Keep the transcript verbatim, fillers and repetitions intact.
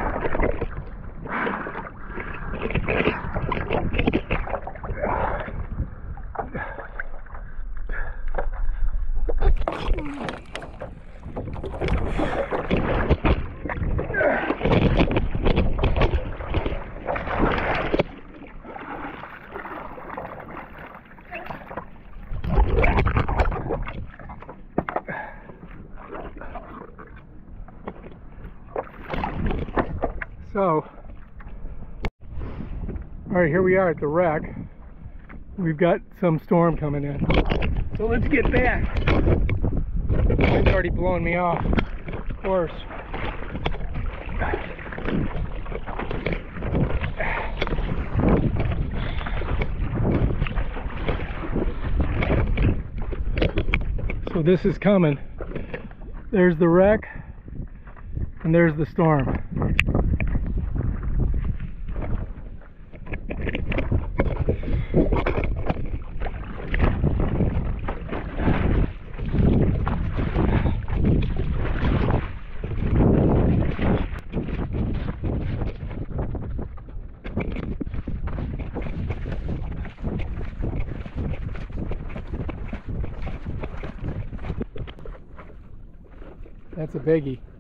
So, all right, here we are at the wreck. We've got some storm coming in. So let's get back. The wind's already blowing me off, of course. So this is coming. There's the wreck, and there's the storm. That's a biggie.